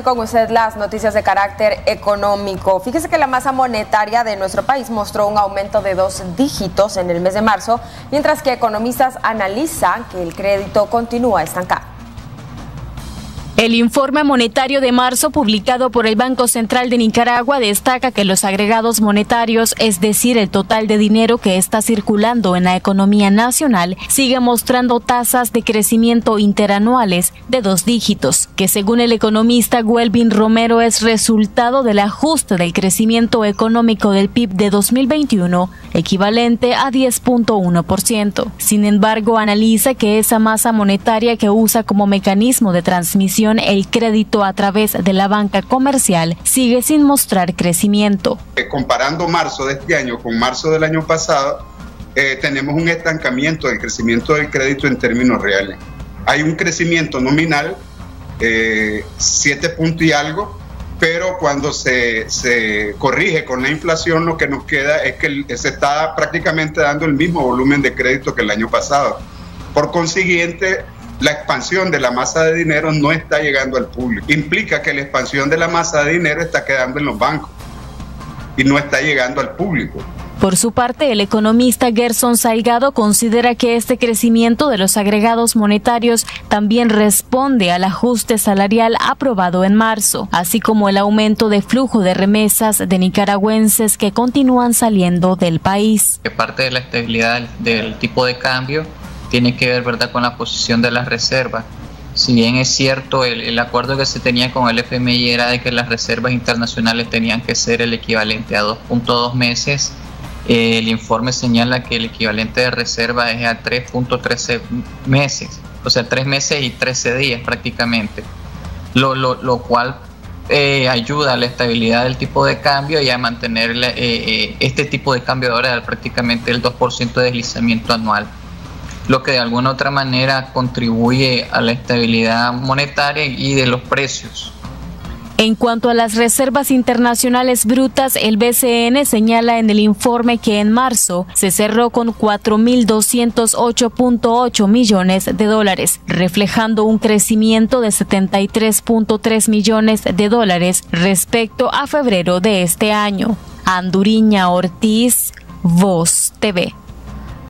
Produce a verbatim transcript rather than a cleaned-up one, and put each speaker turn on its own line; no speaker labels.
Con usted las noticias de carácter económico. Fíjese que la masa monetaria de nuestro país mostró un aumento de dos dígitos en el mes de marzo, mientras que economistas analizan que el crédito continúa estancado.
El informe monetario de marzo publicado por el Banco Central de Nicaragua destaca que los agregados monetarios, es decir, el total de dinero que está circulando en la economía nacional, sigue mostrando tasas de crecimiento interanuales de dos dígitos, que según el economista Welvin Romero es resultado del ajuste del crecimiento económico del P I B de dos mil veintiuno, equivalente a diez punto uno por ciento. Sin embargo, analiza que esa masa monetaria que usa como mecanismo de transmisión el crédito a través de la banca comercial sigue sin mostrar crecimiento.
Comparando marzo de este año con marzo del año pasado, eh, tenemos un estancamiento del crecimiento del crédito en términos reales. Hay un crecimiento nominal, eh, siete puntos y algo, pero cuando se, se corrige con la inflación, lo que nos queda es que se está prácticamente dando el mismo volumen de crédito que el año pasado. Por consiguiente, la expansión de la masa de dinero no está llegando al público. Implica que la expansión de la masa de dinero está quedando en los bancos y no está llegando al público.
Por su parte, el economista Gerson Salgado considera que este crecimiento de los agregados monetarios también responde al ajuste salarial aprobado en marzo, así como el aumento de flujo de remesas de nicaragüenses que continúan saliendo del país.
Parte de la estabilidad del tipo de cambio tiene que ver, ¿verdad?, con la posición de las reservas. Si bien es cierto, el, el acuerdo que se tenía con el F M I era de que las reservas internacionales tenían que ser el equivalente a dos punto dos meses, eh, el informe señala que el equivalente de reserva es a tres punto trece meses, o sea, tres meses y trece días prácticamente, lo, lo, lo cual eh, ayuda a la estabilidad del tipo de cambio y a mantener eh, eh, este tipo de cambio ahora prácticamente el dos por ciento de deslizamiento anual, lo que de alguna otra manera contribuye a la estabilidad monetaria y de los precios.
En cuanto a las reservas internacionales brutas, el B C N señala en el informe que en marzo se cerró con cuatro mil doscientos ocho punto ocho millones de dólares, reflejando un crecimiento de setenta y tres punto tres millones de dólares respecto a febrero de este año. Anduriña Ortiz, Voz T V.